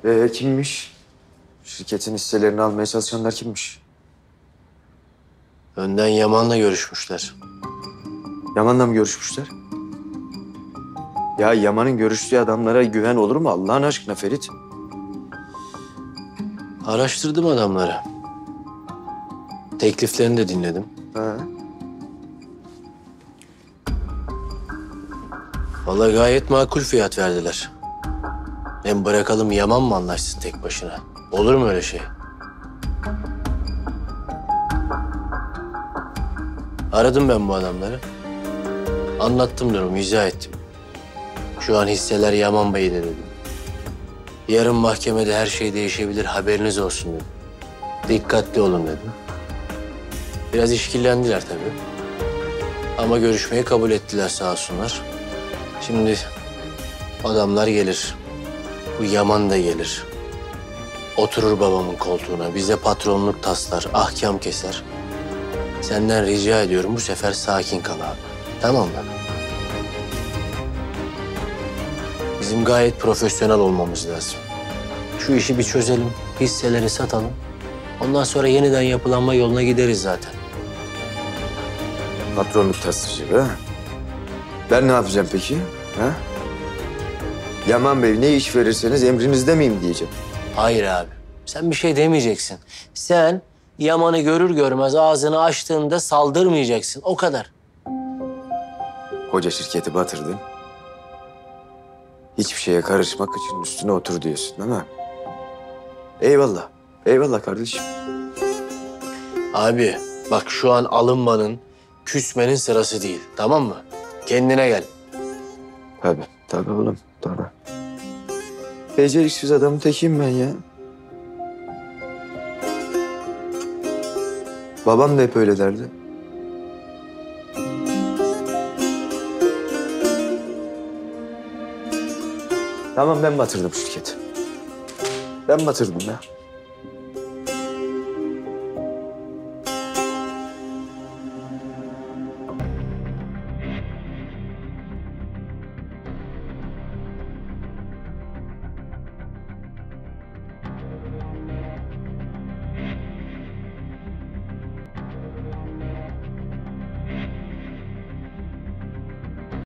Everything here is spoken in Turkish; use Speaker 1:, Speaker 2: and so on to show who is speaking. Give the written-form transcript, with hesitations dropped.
Speaker 1: Kimmiş? Şirketin hisselerini almaya çalışanlar kimmiş?
Speaker 2: Önden Yaman'la görüşmüşler.
Speaker 1: Yaman'la mı görüşmüşler? Ya Yaman'ın görüştüğü adamlara güven olur mu Allah'ın aşkına Ferit?
Speaker 2: Araştırdım adamları. Tekliflerini de dinledim.
Speaker 1: Ha.
Speaker 2: Vallahi gayet makul fiyat verdiler. Hem bırakalım Yaman mı anlaşsın tek başına? Olur mu öyle şey? Aradım ben bu adamları. Anlattım durumu, izah ettim. Şu an hisseler Yaman Bey'de dedim. Yarın mahkemede her şey değişebilir, haberiniz olsun dedim. Dikkatli olun dedim. Biraz işkillendiler tabii. Ama görüşmeyi kabul ettiler sağ olsunlar. Şimdi adamlar gelir. Bu Yaman da gelir. Oturur babamın koltuğuna. Bize patronluk taslar, ahkam keser. Senden rica ediyorum bu sefer sakin kal abi. Tamam mı? Bizim gayet profesyonel olmamız lazım. Şu işi bir çözelim, hisseleri satalım. Ondan sonra yeniden yapılanma yoluna gideriz zaten.
Speaker 1: Patronluk tasdırıcı ha? Ben ne yapacağım peki? Ha? Yaman Bey ne iş verirseniz emrinizde miyim diyeceğim.
Speaker 2: Hayır abi, sen bir şey demeyeceksin. Sen Yaman'ı görür görmez ağzını açtığında saldırmayacaksın, o kadar.
Speaker 1: Koca şirketi batırdın. Hiçbir şeye karışma, kıçının üstüne otur diyorsun değil mi? Eyvallah. Eyvallah kardeşim.
Speaker 2: Abi bak şu an alınmanın, küsmenin sırası değil, tamam mı? Kendine gel.
Speaker 1: Tabii oğlum, tabii. Beceriksiz adamın tekiyim ben ya. Babam da hep öyle derdi. Tamam ben batırdım şirketi. Ben batırdım ya.